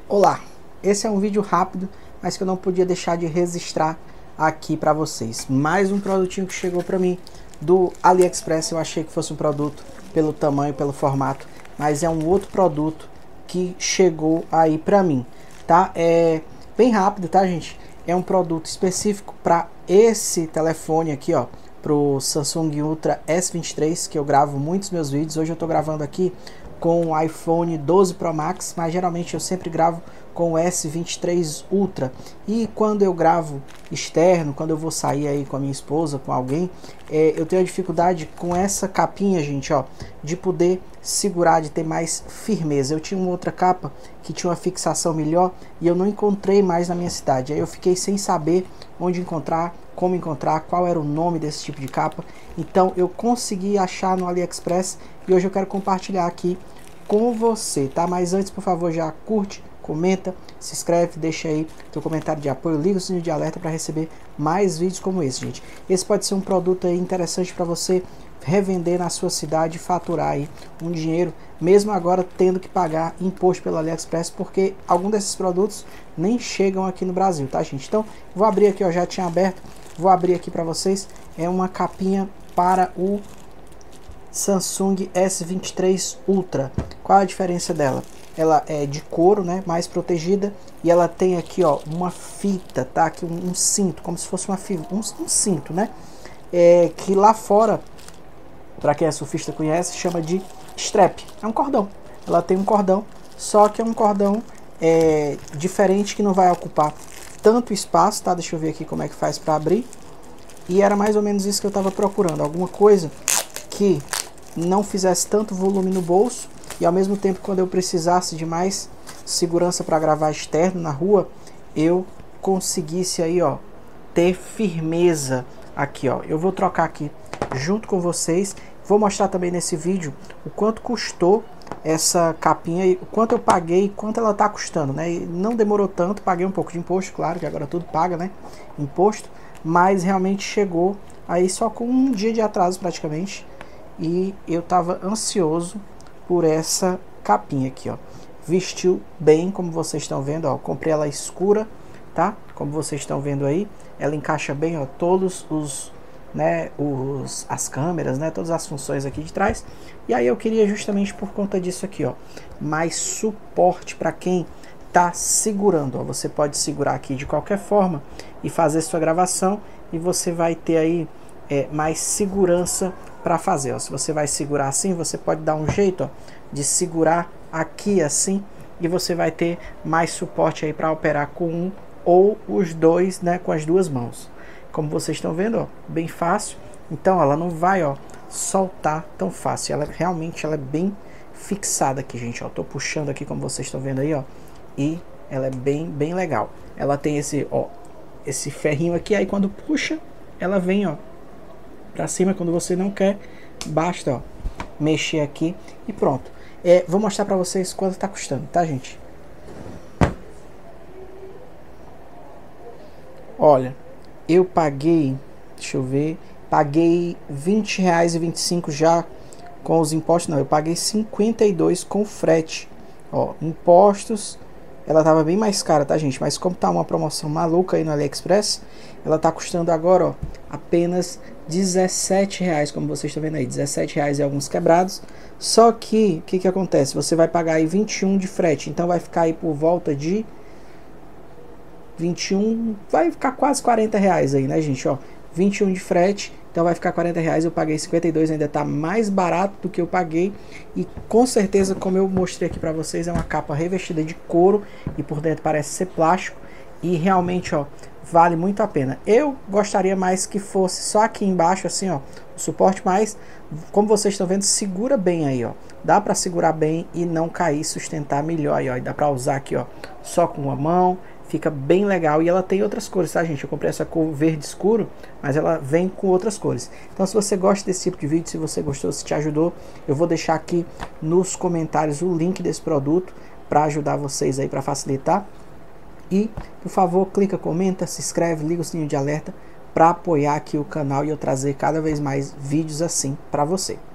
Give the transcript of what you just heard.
Olá, esse é um vídeo rápido, mas que eu não podia deixar de registrar aqui para vocês. Mais um produtinho que chegou para mim do AliExpress. Eu achei que fosse um produto pelo tamanho, pelo formato, mas é um outro produto que chegou aí para mim, tá? É bem rápido, tá, gente? É um produto específico para esse telefone aqui, ó, pro Samsung Ultra S23, que eu gravo muitos meus vídeos. Hoje eu tô gravando aqui com o iPhone 12 Pro Max, mas geralmente eu sempre gravo com o S23 Ultra. E quando eu gravo externo, quando eu vou sair aí com a minha esposa, com alguém, eu tenho a dificuldade com essa capinha, gente, ó, de poder segurar, de ter mais firmeza. Eu tinha uma outra capa que tinha uma fixação melhor e eu não encontrei mais na minha cidade. Aí eu fiquei sem saber onde encontrar, como encontrar, qual era o nome desse tipo de capa. Então eu consegui achar no AliExpress e hoje eu quero compartilhar aqui com você, tá? Mas antes, por favor, já curte, comenta, se inscreve, deixa aí teu comentário de apoio, liga o sininho de alerta para receber mais vídeos como esse, gente. Esse pode ser um produto aí interessante para você revender na sua cidade e faturar aí um dinheiro, mesmo agora tendo que pagar imposto pelo AliExpress, porque alguns desses produtos nem chegam aqui no Brasil, tá, gente? Então, vou abrir aqui, ó, já tinha aberto, vou abrir aqui para vocês. É uma capinha para o Samsung S23 Ultra. Qual a diferença dela? Ela é de couro, né, mais protegida, e ela tem aqui, ó, uma fita, tá? Aqui um cinto, como se fosse um cinto, né? Que lá fora, para quem é surfista conhece, chama de strap. É um cordão. Ela tem um cordão, só que é um cordão diferente, que não vai ocupar tanto espaço, tá? Deixa eu ver aqui como é que faz para abrir. E era mais ou menos isso que eu estava procurando, alguma coisa que não fizesse tanto volume no bolso e ao mesmo tempo, quando eu precisasse de mais segurança para gravar externo na rua, eu conseguisse aí, ó, ter firmeza aqui, ó. Eu vou trocar aqui junto com vocês, vou mostrar também nesse vídeo o quanto custou essa capinha, o quanto eu paguei, quanto ela tá custando, né? E não demorou tanto, paguei um pouco de imposto, claro que agora tudo paga, né, imposto, mas realmente chegou aí só com um dia de atraso praticamente. E eu tava ansioso por essa capinha aqui, ó. Vestiu bem, como vocês estão vendo, ó. Comprei ela escura, tá? Como vocês estão vendo aí, ela encaixa bem, ó, todos os, né, as câmeras, né, todas as funções aqui de trás. E aí eu queria justamente por conta disso aqui, ó, mais suporte para quem tá segurando, ó. Você pode segurar aqui de qualquer forma e fazer sua gravação, e você vai ter aí mais segurança para fazer, ó. Se você vai segurar assim, você pode dar um jeito, ó, de segurar aqui assim, e você vai ter mais suporte aí para operar com um ou os dois, né, com as duas mãos. Como vocês estão vendo, ó, bem fácil. Então ela não vai, ó, soltar tão fácil. Ela realmente, ela é bem fixada aqui, gente, ó. Tô puxando aqui, como vocês estão vendo aí, ó, e ela é bem legal. Ela tem esse, ó, esse ferrinho aqui, aí quando puxa, ela vem, ó, para cima. Quando você não quer, basta, ó, mexer aqui e pronto. Vou mostrar para vocês quanto tá custando, tá, gente? Olha, eu paguei, deixa eu ver, paguei R$20,25 já com os impostos. Não, eu paguei 52 com frete, ó, impostos. Ela tava bem mais cara, tá, gente? Mas como tá uma promoção maluca aí no AliExpress, ela tá custando agora, ó, apenas R$17, como vocês estão vendo aí, R$17 e alguns quebrados. Só que, o que que acontece? Você vai pagar aí 21 de frete, então vai ficar aí por volta de 21, vai ficar quase R$40 aí, né, gente, ó, 21 de frete, então vai ficar R$40, eu paguei 52, ainda tá mais barato do que eu paguei. E com certeza, como eu mostrei aqui pra vocês, é uma capa revestida de couro e por dentro parece ser plástico, e realmente, ó, vale muito a pena. Eu gostaria mais que fosse só aqui embaixo, assim, ó, o suporte, mas como vocês estão vendo, segura bem aí, ó, dá pra segurar bem e não cair, sustentar melhor aí, ó, e dá pra usar aqui, ó, só com uma mão. Fica bem legal, e ela tem outras cores, tá, gente? Eu comprei essa cor verde escuro, mas ela vem com outras cores. Então, se você gosta desse tipo de vídeo, se você gostou, se te ajudou, eu vou deixar aqui nos comentários o link desse produto para ajudar vocês aí, para facilitar. E, por favor, clica, comenta, se inscreve, liga o sininho de alerta para apoiar aqui o canal e eu trazer cada vez mais vídeos assim para você.